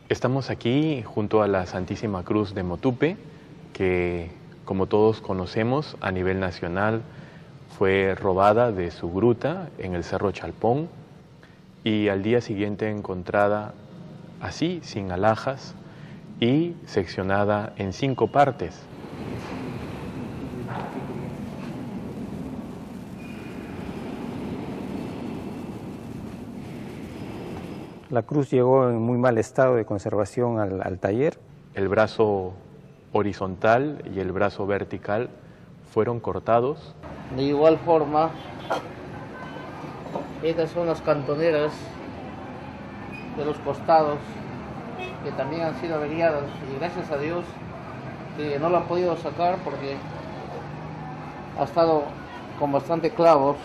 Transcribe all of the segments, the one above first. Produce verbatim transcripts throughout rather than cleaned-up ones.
Estamos aquí junto a la Santísima Cruz de Motupe, que como todos conocemos a nivel nacional fue robada de su gruta en el Cerro Chalpón y al día siguiente encontrada así, sin alhajas y seccionada en cinco partes. La cruz llegó en muy mal estado de conservación al, al taller. El brazo horizontal y el brazo vertical fueron cortados. De igual forma, estas son las cantoneras de los costados que también han sido averiadas y gracias a Dios que no lo han podido sacar porque ha estado con bastante clavos.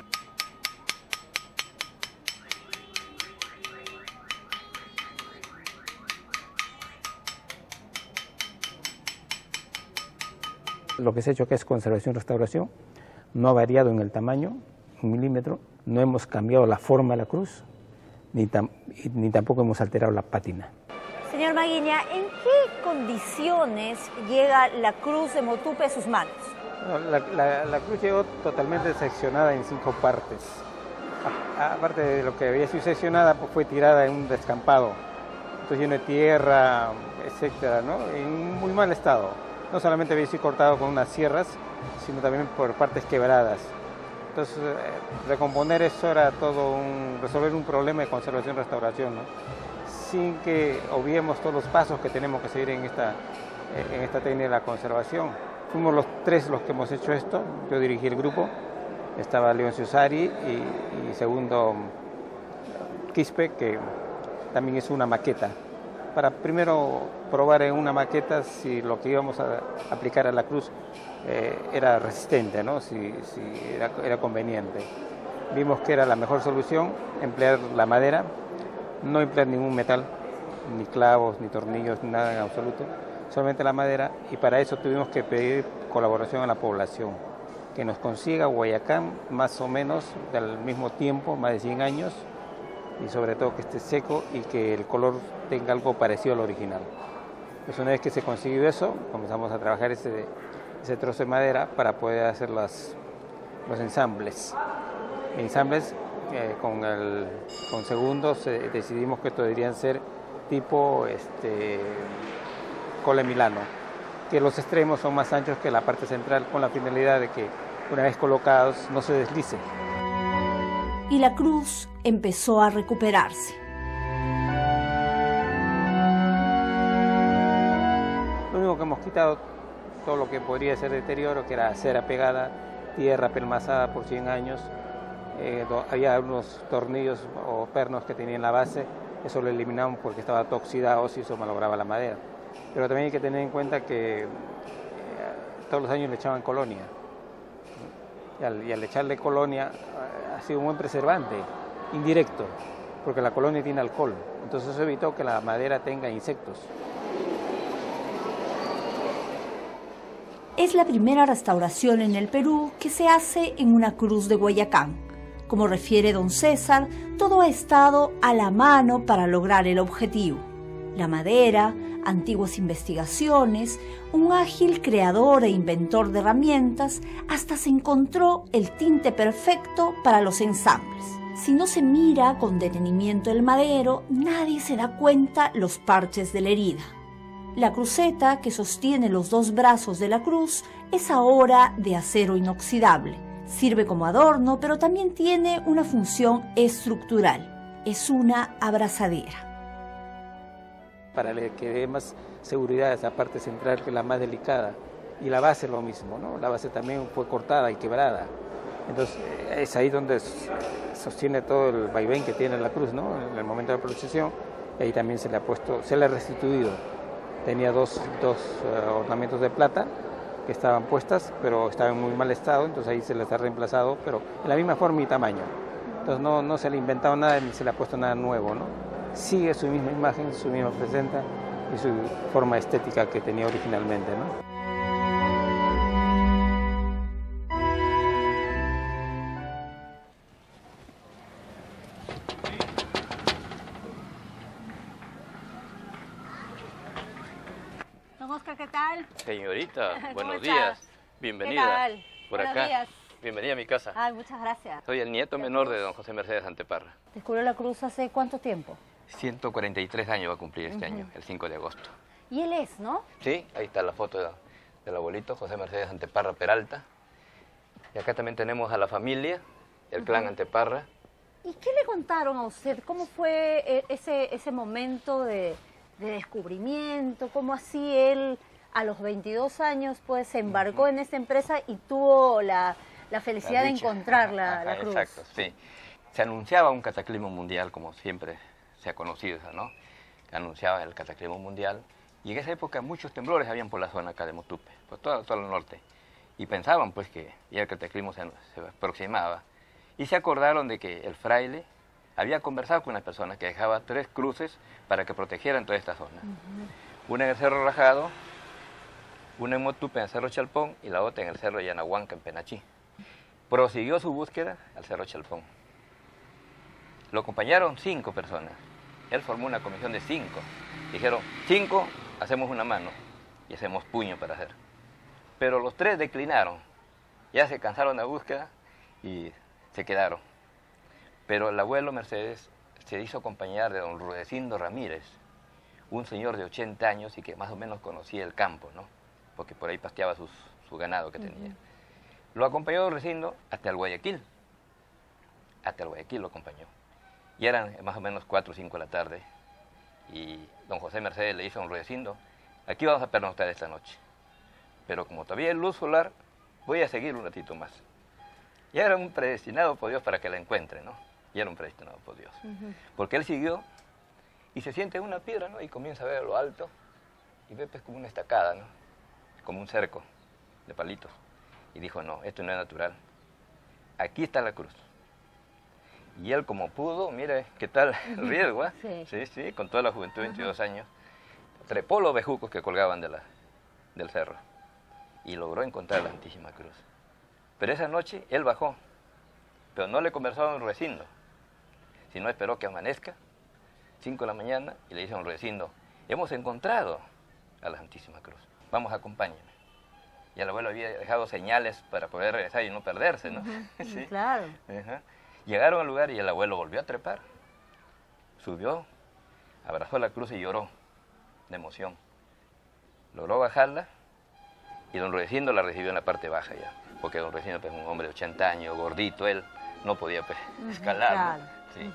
Lo que se ha hecho acá es conservación-restauración, no ha variado en el tamaño, un milímetro, no hemos cambiado la forma de la cruz, ni, tam, ni tampoco hemos alterado la pátina. Señor Maguiña, ¿en qué condiciones llega la cruz de Motupe a sus manos? No, la, la, la cruz llegó totalmente seccionada en cinco partes. A, aparte de lo que había sido seccionada, pues fue tirada en un descampado, entonces lleno de tierra, etcétera, ¿no? En muy mal estado. No solamente había sido cortado con unas sierras, sino también por partes quebradas. Entonces, eh, recomponer eso era todo un, resolver un problema de conservación-restauración, ¿no? Sin que obviemos todos los pasos que tenemos que seguir en esta, en esta técnica de la conservación. Fuimos los tres los que hemos hecho esto. Yo dirigí el grupo, estaba León Ciusari y, y segundo Quispe, que también hizo una maqueta, para primero probar en una maqueta si lo que íbamos a aplicar a la cruz eh, era resistente, ¿no? si, si era, era conveniente. Vimos que era la mejor solución emplear la madera, no emplear ningún metal, ni clavos, ni tornillos, ni nada en absoluto, solamente la madera, y para eso tuvimos que pedir colaboración a la población, que nos consiga Guayacán más o menos del mismo tiempo, más de cien años, y sobre todo que esté seco y que el color tenga algo parecido al original. Pues una vez que se consiguió eso, comenzamos a trabajar ese, ese trozo de madera para poder hacer las, los ensambles. Ensambles eh, con, el, con segundos eh, decidimos que estos deberían ser tipo este, Colle Milano, que los extremos son más anchos que la parte central, con la finalidad de que una vez colocados no se deslice. Y la cruz empezó a recuperarse. Lo único que hemos quitado, todo lo que podría ser deterioro, que era cera pegada, tierra pelmazada por cien años, eh, había unos tornillos o pernos que tenían la base, eso lo eliminamos porque estaba todo oxidado y eso malograba la madera. Pero también hay que tener en cuenta que eh, todos los años le echaban colonia, y al, y al echarle colonia eh, ha sido un buen preservante, indirecto, porque la colonia tiene alcohol, entonces eso evitó que la madera tenga insectos. Es la primera restauración en el Perú que se hace en una cruz de Guayacán. Como refiere don César, todo ha estado a la mano para lograr el objetivo. La madera, antiguas investigaciones, un ágil creador e inventor de herramientas, hasta se encontró el tinte perfecto para los ensambles. Si no se mira con detenimiento el madero, nadie se da cuenta los parches de la herida. La cruceta que sostiene los dos brazos de la cruz es ahora de acero inoxidable. Sirve como adorno, pero también tiene una función estructural. Es una abrazadera. Para que dé más seguridad a esa parte central, que es la más delicada. Y la base lo mismo, ¿no? La base también fue cortada y quebrada. Entonces es ahí donde sostiene todo el vaivén que tiene la cruz, ¿no? En el momento de la procesión. Y ahí también se le ha puesto, se le ha restituido. Tenía dos, dos uh, ornamentos de plata que estaban puestas, pero estaban en muy mal estado, entonces ahí se les ha reemplazado, pero en la misma forma y tamaño. Entonces no, no se le ha inventado nada ni se le ha puesto nada nuevo, ¿no? Sigue su misma imagen, su misma presenta y su forma estética que tenía originalmente, ¿no? Don Oscar, ¿qué tal? Señorita, buenos está? días. Bienvenida. ¿Qué tal? Por Buenos acá. días. Bienvenida a mi casa. Ay, muchas gracias. Soy el nieto menor de don José Mercedes Anteparra. ¿Descubrió la cruz hace cuánto tiempo? ciento cuarenta y tres años va a cumplir este uh-huh. año, el cinco de agosto. Y él es, ¿no? Sí, ahí está la foto de, del abuelito, José Mercedes Anteparra Peralta. Y acá también tenemos a la familia, el uh-huh. clan Anteparra. ¿Y qué le contaron a usted? ¿Cómo fue ese, ese momento de, de descubrimiento? ¿Cómo así él a los veintidós años pues se embarcó uh-huh. en esta empresa y tuvo la, la felicidad la de encontrar la, Ajá, la cruz? Exacto, sí. Se anunciaba un cataclismo mundial, como siempre se ha conocido, ¿no? Anunciaba el cataclismo mundial. Y en esa época muchos temblores habían por la zona acá de Motupe, por todo, todo el norte. Y pensaban pues que ya el cataclismo se, se aproximaba. Y se acordaron de que el fraile había conversado con una persona que dejaba tres cruces para que protegieran toda esta zona. Uh-huh. Una en el Cerro Rajado, una en Motupe, en el Cerro Chalpón, y la otra en el Cerro Yanahuanca, en Penachí. Prosiguió su búsqueda al Cerro Chalpón. Lo acompañaron cinco personas. Él formó una comisión de cinco. Dijeron, cinco, hacemos una mano y hacemos puño para hacer. Pero los tres declinaron. Ya se cansaron de la búsqueda y se quedaron. Pero el abuelo Mercedes se hizo acompañar de don Rudecindo Ramírez, un señor de ochenta años y que más o menos conocía el campo, ¿no? Porque por ahí pasteaba sus, su ganado que tenía. Uh-huh. Lo acompañó don Rudecindo hasta el Guayaquil. Hasta el Guayaquil lo acompañó. Y eran más o menos cuatro o cinco de la tarde. Y don José Mercedes le dice a don Rudecindo, aquí vamos a pernoctar esta noche. Pero como todavía hay luz solar, voy a seguir un ratito más. Ya era un predestinado por Dios para que la encuentre, ¿no? Ya era un predestinado por Dios. Uh-huh. Porque él siguió y se siente en una piedra, ¿no? Y comienza a ver a lo alto y ve pues como una estacada, ¿no? Como un cerco de palitos. Y dijo, no, esto no es natural. Aquí está la cruz. Y él como pudo, mire qué tal el riesgo, ¿eh? Sí. sí, sí, con toda la juventud, veintidós uh-huh. años, trepó los bejucos que colgaban de la, del cerro y logró encontrar la Santísima Cruz. Pero esa noche él bajó, pero no le conversó a don Rudecindo, sino esperó que amanezca, cinco de la mañana, y le dice a don Rudecindo, hemos encontrado a la Santísima Cruz, vamos, acompáñame. Y el abuelo había dejado señales para poder regresar y no perderse, ¿no? Uh-huh. Sí, claro. Uh-huh. Llegaron al lugar y el abuelo volvió a trepar. Subió, abrazó la cruz y lloró de emoción. Logró bajarla y don Rudecindo la recibió en la parte baja ya. Porque don Rudecindo es pues, un hombre de ochenta años, gordito, él no podía pues, escalar. Claro. ¿No? Sí.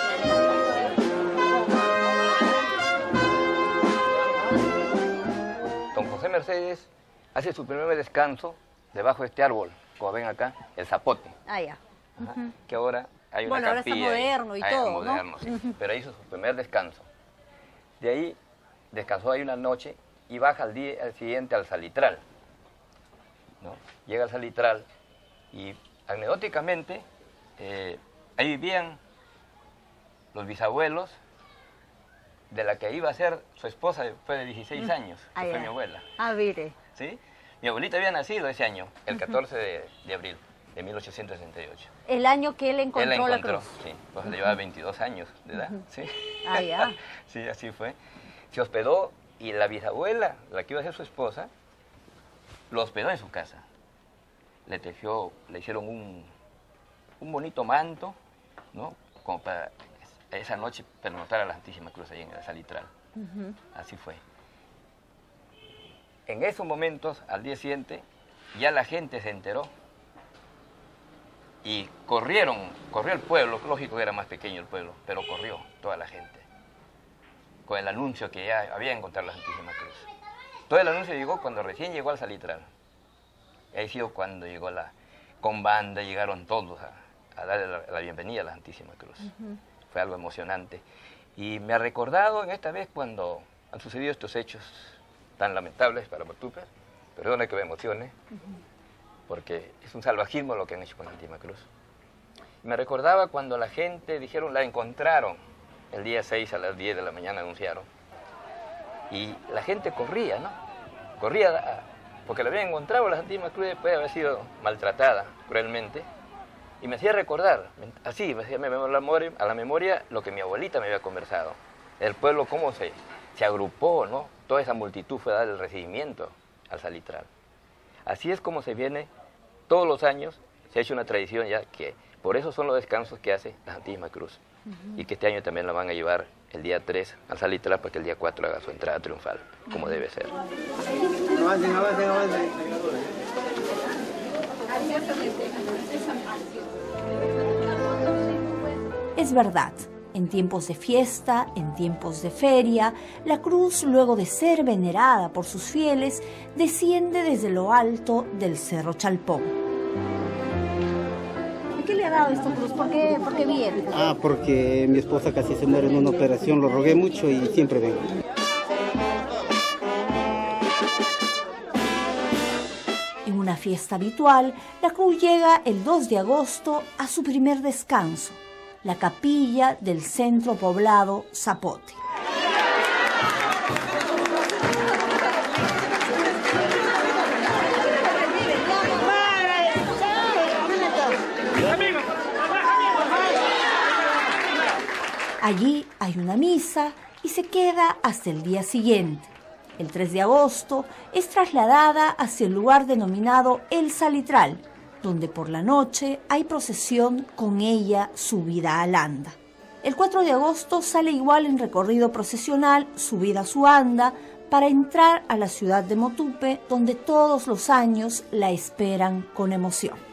Don José Mercedes hace su primer descanso debajo de este árbol, como ven acá, el zapote. Ah, ya. Ajá, uh-huh. Que ahora hay una bueno, ahora está moderno y, y todo, moderno, ¿no? Sí. Uh-huh. Pero hizo su primer descanso. De ahí descansó ahí una noche y baja al día al siguiente al Salitral, ¿no? Llega al Salitral y anecdóticamente eh, ahí vivían los bisabuelos de la que iba a ser su esposa después de dieciséis uh-huh. años, que ah, fue yeah. mi abuela. Ah, mire. ¿Sí? Mi abuelita había nacido ese año, el catorce de, de abril. De mil ochocientos sesenta y ocho. El año que él encontró, él encontró la cruz. Sí, pues uh-huh. le llevaba veintidós años de edad. Uh-huh. ¿Sí? Ah, ya. Sí, así fue. Se hospedó y la bisabuela, la que iba a ser su esposa, lo hospedó en su casa. Le tejió, le hicieron un, un bonito manto, ¿no? Como para esa noche pernoctar a la Santísima Cruz ahí en el Salitral. Uh-huh. Así fue. En esos momentos, al día siguiente, ya la gente se enteró. Y corrieron, corrió el pueblo, lógico que era más pequeño el pueblo, pero corrió toda la gente, con el anuncio que ya había encontrado la Santísima Cruz. Todo el anuncio llegó cuando recién llegó al Salitral. Ahí sido cuando llegó la, con banda, llegaron todos a, a darle la, la bienvenida a la Santísima Cruz. Uh-huh. Fue algo emocionante. Y me ha recordado en esta vez cuando han sucedido estos hechos tan lamentables para Motupe, perdone que me emocione, uh-huh. porque es un salvajismo lo que han hecho con la Santísima Cruz. Me recordaba cuando la gente dijeron, la encontraron, el día seis a las diez de la mañana anunciaron, y la gente corría, ¿no? Corría, a, porque la habían encontrado la Santísima Cruz después de haber sido maltratada cruelmente, y me hacía recordar, así, me hacía me, me, a, la memoria, a la memoria lo que mi abuelita me había conversado, el pueblo cómo se, se agrupó, ¿no? toda esa multitud fue a dar el recibimiento al salitral. Así es como se viene todos los años, se ha hecho una tradición ya que por eso son los descansos que hace la Santísima Cruz. Uh-huh. Y que este año también la van a llevar el día tres al salitral para que el día cuatro haga su entrada triunfal, como uh-huh. debe ser. Avancen, avancen, avancen. Es verdad, en tiempos de fiesta, en tiempos de feria, la cruz, luego de ser venerada por sus fieles, desciende desde lo alto del Cerro Chalpón. ¿Qué le ha dado esta cruz? ¿Por qué, por qué viene? Ah, porque mi esposa casi se muere en una operación, lo rogué mucho y siempre vengo. En una fiesta habitual, la cruz llega el dos de agosto a su primer descanso, la capilla del centro poblado Zapote. Allí hay una misa y se queda hasta el día siguiente. El tres de agosto es trasladada hacia el lugar denominado El Salitral, donde por la noche hay procesión con ella subida al anda. El cuatro de agosto sale igual en recorrido procesional, subida a su anda, para entrar a la ciudad de Motupe, donde todos los años la esperan con emoción.